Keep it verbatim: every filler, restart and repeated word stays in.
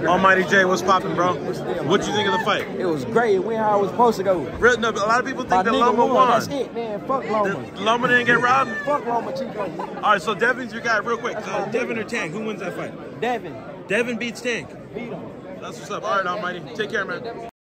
Almighty J, what's poppin', bro? What you think of the fight? It was great. It went how it was supposed to go. Real, no, a lot of people think My that nigga Loma won. won. That's it, man. Fuck Loma. Did Loma didn't get robbed? Fuck Lomachenko. All right, so Devin's your guy. Real quick, uh, Devin or Tank? Who wins that fight? Devin. Devin beats Tank. Beat him. That's what's up. All right, Almighty. Take care, man.